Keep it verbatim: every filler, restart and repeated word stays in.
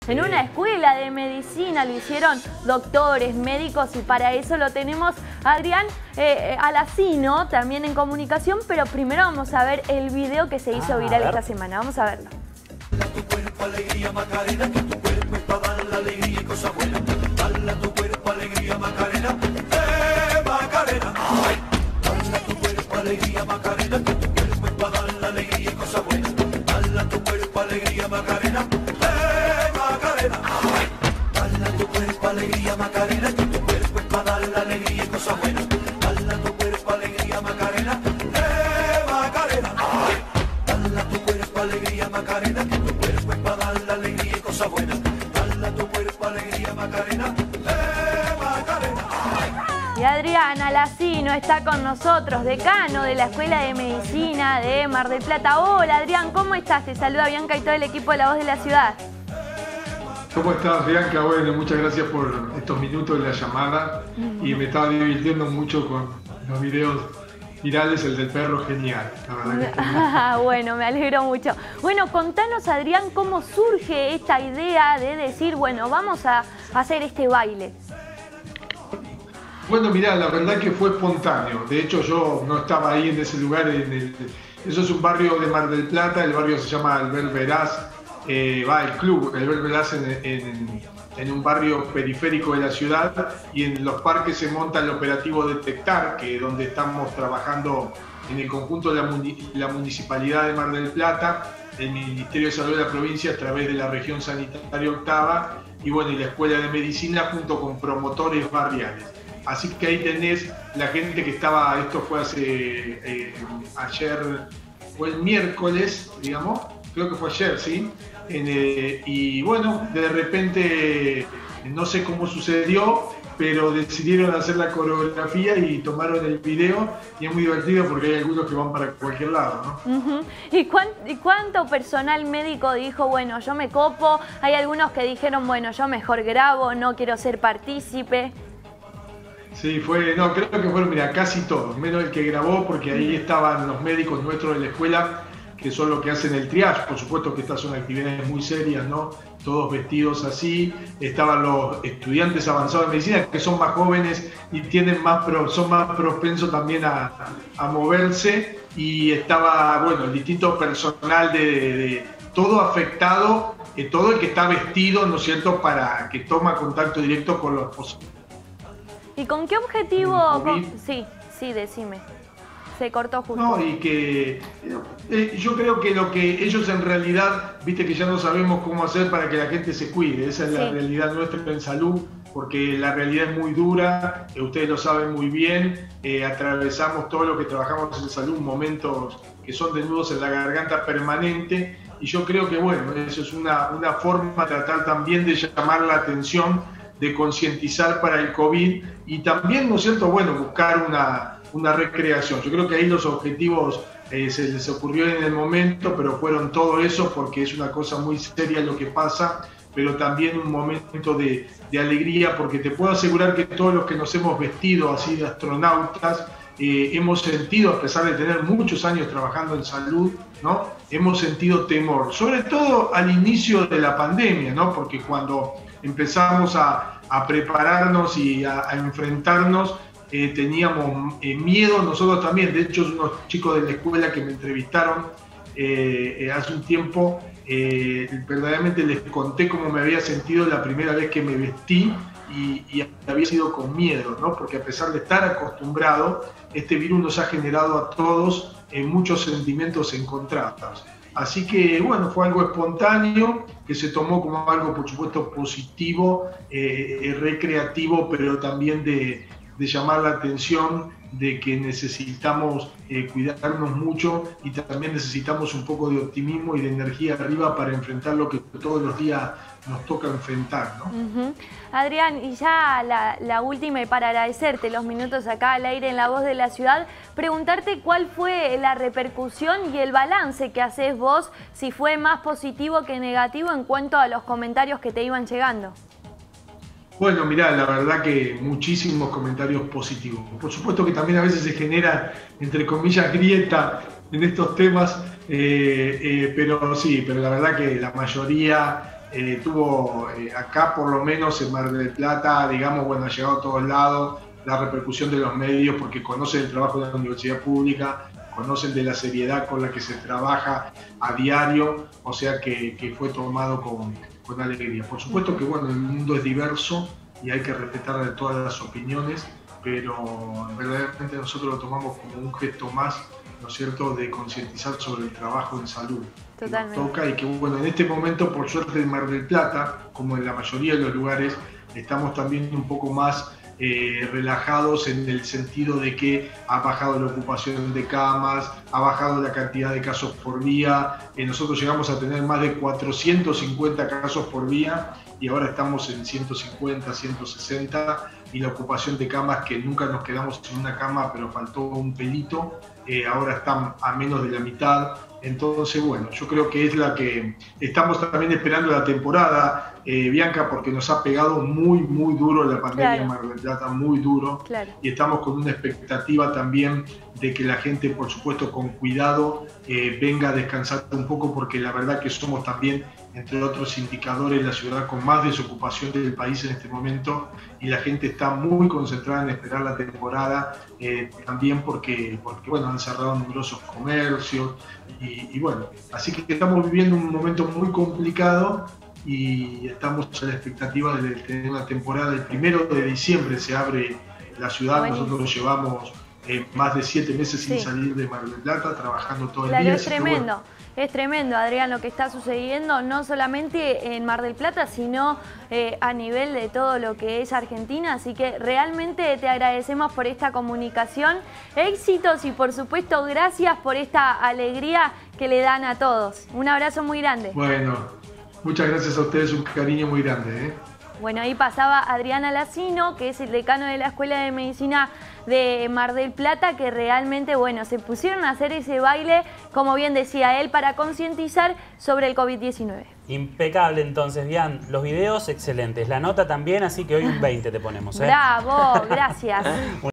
en una escuela de medicina, lo hicieron doctores, médicos, y para eso lo tenemos a Adrián eh, Alacino, también en comunicación, pero primero vamos a ver el video que se hizo ah, viral esta semana. Vamos a verlo. Tu cuerpo alegría Macarena, que tu cuerpo es para dar la alegría y cosas buenas. Dale a tu cuerpo alegría Macarena, eh Macarena. Ay. Dale a tu cuerpo alegría Macarena, que tu cuerpo es para dar la alegría y cosas buenas. Dale a tu cuerpo alegría Macarena, eh Macarena. Ay. Dale a tu cuerpo alegría Macarena, que tu cuerpo es para dar la alegría y cosas buenas. Dale a tu cuerpo alegría Macarena, eh Macarena. Ay. Dale a tu cuerpo alegría Macarena, que tu cuerpo es para dar la alegría y cosas buenas. Dale a tu cuerpo alegría Macarena, eh Macarena. Y Adrián Alacino está con nosotros, decano de la Escuela de Medicina de Mar del Plata. Hola Adrián, ¿cómo estás? Te saluda Bianca y todo el equipo de La Voz de la Ciudad. ¿Cómo estás, Bianca? Bueno, muchas gracias por estos minutos de la llamada y me estaba divirtiendo mucho con los videos virales, el del perro, genial, la verdad que Ah, bueno, me alegro mucho. Bueno, contanos, Adrián, cómo surge esta idea de decir, bueno, vamos a hacer este baile. Bueno, mirá, la verdad que fue espontáneo. De hecho, yo no estaba ahí en ese lugar. En el, eso es un barrio de Mar del Plata, el barrio se llama Albert Veraz, eh, va el club, Albert Veraz en, en, en un barrio periférico de la ciudad, y en los parques se monta el operativo Detectar, que es donde estamos trabajando en el conjunto de la, muni, la Municipalidad de Mar del Plata, el Ministerio de Salud de la provincia a través de la región sanitaria octava, y bueno, y la Escuela de Medicina junto con promotores barriales. Así que ahí tenés la gente que estaba, esto fue hace, eh, ayer, fue el miércoles, digamos, creo que fue ayer, ¿sí? En, eh, y bueno, de repente, no sé cómo sucedió, pero decidieron hacer la coreografía y tomaron el video, y es muy divertido porque hay algunos que van para cualquier lado, ¿no? Uh-huh. ¿Y, cuán, ¿Y cuánto personal médico dijo, bueno, yo me copo? Hay algunos que dijeron, bueno, yo mejor grabo, no quiero ser partícipe. Sí, fue, no, creo que fueron, mira, casi todos, menos el que grabó, porque ahí estaban los médicos nuestros de la escuela, que son los que hacen el triage. Por supuesto que estas son actividades muy serias, ¿no? Todos vestidos así. Estaban los estudiantes avanzados de medicina, que son más jóvenes y tienen más pro, son más propensos también a, a moverse. Y estaba, bueno, el distinto personal de, de, de todo afectado, eh, todo el que está vestido, ¿no es cierto?, para que toma contacto directo con los posibles. ¿Y con qué objetivo? Con... Sí, sí, decime. Se cortó justo. No, y que eh, yo creo que lo que ellos en realidad, viste que ya no sabemos cómo hacer para que la gente se cuide. Esa es la sí. realidad nuestra en salud, porque la realidad es muy dura, eh, ustedes lo saben muy bien, eh, atravesamos todo lo que trabajamos en salud, momentos que son de nudos en la garganta permanente, y yo creo que bueno, eso es una, una forma de tratar también de llamar la atención, de concientizar para el COVID, y también, ¿no es cierto?, bueno, buscar una, una recreación. Yo creo que ahí los objetivos eh, se les ocurrió en el momento, pero fueron todo eso porque es una cosa muy seria lo que pasa, pero también un momento de, de alegría, porque te puedo asegurar que todos los que nos hemos vestido así de astronautas, eh, hemos sentido, a pesar de tener muchos años trabajando en salud, ¿no?, hemos sentido temor, sobre todo al inicio de la pandemia, ¿no?, porque cuando empezamos a, a prepararnos y a, a enfrentarnos, eh, teníamos eh, miedo nosotros también. De hecho, unos chicos de la escuela que me entrevistaron eh, eh, hace un tiempo, eh, verdaderamente les conté cómo me había sentido la primera vez que me vestí, y, y había sido con miedo, ¿no? Porque a pesar de estar acostumbrado, este virus nos ha generado a todos eh, muchos sentimientos encontrados. Así que, bueno, fue algo espontáneo, que se tomó como algo, por supuesto, positivo, eh, recreativo, pero también de, de llamar la atención de que necesitamos eh, cuidarnos mucho, y también necesitamos un poco de optimismo y de energía arriba para enfrentar lo que todos los días nos toca enfrentar, ¿no? Uh-huh. Adrián, y ya la, la última, y para agradecerte los minutos acá al aire en La Voz de la Ciudad, preguntarte cuál fue la repercusión y el balance que haces vos, si fue más positivo que negativo en cuanto a los comentarios que te iban llegando. Bueno, mirá, la verdad que muchísimos comentarios positivos. Por supuesto que también a veces se genera, entre comillas, grieta en estos temas, eh, eh, pero sí, pero la verdad que la mayoría eh, tuvo eh, acá por lo menos en Mar del Plata, digamos, bueno, ha llegado a todos lados, la repercusión de los medios porque conocen el trabajo de la universidad pública, conocen de la seriedad con la que se trabaja a diario, o sea que, que fue tomado con, con alegría. Por supuesto que bueno, el mundo es diverso y hay que respetar todas las opiniones, pero verdaderamente nosotros lo tomamos como un gesto más, ¿no es cierto?, de concientizar sobre el trabajo en salud. Totalmente. Nos toca y que bueno, en este momento, por suerte en Mar del Plata, como en la mayoría de los lugares, estamos también un poco más Eh, relajados en el sentido de que ha bajado la ocupación de camas, ha bajado la cantidad de casos por día. Eh, nosotros llegamos a tener más de cuatrocientos cincuenta casos por día y ahora estamos en ciento cincuenta, ciento sesenta, y la ocupación de camas, que nunca nos quedamos en una cama pero faltó un pelito, eh, ahora están a menos de la mitad. Entonces, bueno, yo creo que es la que estamos también esperando la temporada, eh, Bianca, porque nos ha pegado muy, muy duro la pandemia en Mar del Plata, muy duro. Claro. Y estamos con una expectativa también de que la gente, por supuesto, con cuidado, eh, venga a descansar un poco, porque la verdad que somos también, entre otros indicadores, la ciudad con más desocupación del país en este momento, y la gente está muy concentrada en esperar la temporada, eh, también porque, porque, bueno, han cerrado numerosos comercios, y, y bueno, así que estamos viviendo un momento muy complicado y estamos a la expectativa de tener una temporada. El primero de diciembre se abre la ciudad. Buenísimo. Nosotros llevamos eh, más de siete meses sin sí. salir de Mar del Plata, trabajando todo claro, el día. Es tremendo. Bueno. Es tremendo, Adrián, lo que está sucediendo, no solamente en Mar del Plata, sino eh, a nivel de todo lo que es Argentina. Así que realmente te agradecemos por esta comunicación. Éxitos y, por supuesto, gracias por esta alegría que le dan a todos. Un abrazo muy grande. Bueno, muchas gracias a ustedes, un cariño muy grande, ¿eh? Bueno, ahí pasaba Adrián Alacino, que es el decano de la Escuela de Medicina de Mar del Plata, que realmente, bueno, se pusieron a hacer ese baile, como bien decía él, para concientizar sobre el COVID diecinueve. Impecable entonces, Bian. Los videos excelentes, la nota también, así que hoy un veinte te ponemos, ¿eh? Bravo, gracias.